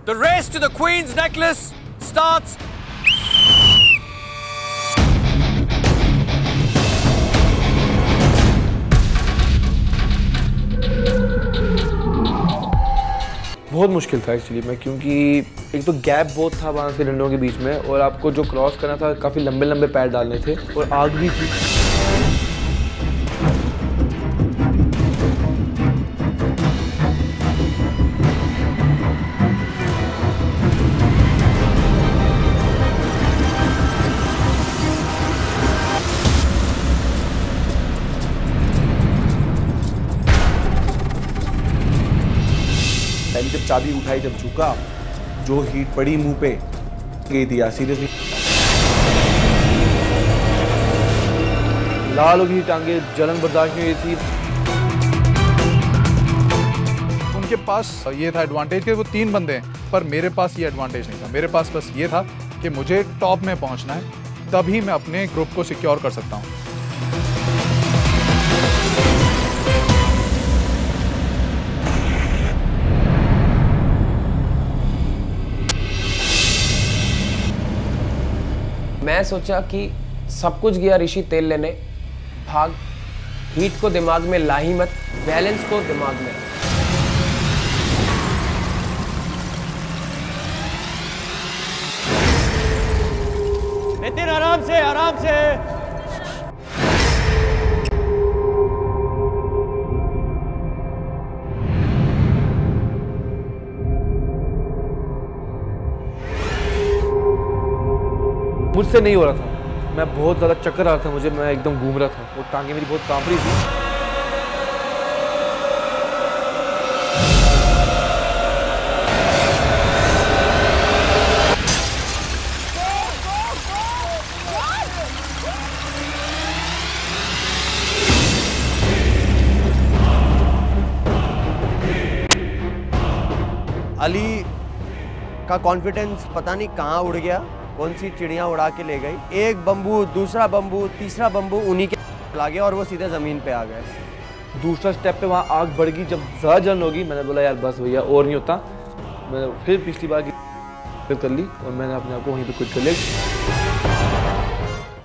The race to the Queen's necklace starts. बहुत मुश्किल था एक्चुअली में, क्योंकि एक तो गैप बहुत था वहाँ से डंडों के बीच में, और आपको जो क्रॉस करना था काफ़ी लंबे लंबे पैर डालने थे, और आग भी थी। जब चाबी उठाई, जब झुका, जो हीट पड़ी मुंह पे गई थी यार, सीरियसली। लाल हो गई टांगे, जलन बर्दाश्त नहीं हुई थी। उनके पास ये था एडवांटेज कि वो 3 बंदे हैं, पर मेरे पास ये एडवांटेज नहीं था। मेरे पास बस ये था कि मुझे टॉप में पहुंचना है, तभी मैं अपने ग्रुप को सिक्योर कर सकता हूं। मैं सोचा कि सब कुछ गया ऋषि तेल लेने, भाग। हीट को दिमाग में ला ही मत, बैलेंस को दिमाग में। नितिन आराम से, आराम से। मुझसे नहीं हो रहा था, मैं बहुत ज़्यादा चक्कर आ रहा था मुझे, मैं एकदम घूम रहा था, वो टांगे मेरी बहुत कांप रही थी। अली का कॉन्फिडेंस पता नहीं कहाँ उड़ गया, कौन सी चिड़िया उड़ा के ले गई। एक बम्बू, दूसरा बम्बू, तीसरा बम्बू उन्हीं के ला गया और वो सीधे ज़मीन पे आ गए। दूसरा स्टेप पे वहाँ आग बढ़ गई, जब ज़्यादा जलन होगी मैंने बोला यार बस भैया और नहीं होता। मैंने फिर पिछली बार की कर ली और मैंने अपने आप को वहीं पे क्विट कर लिया।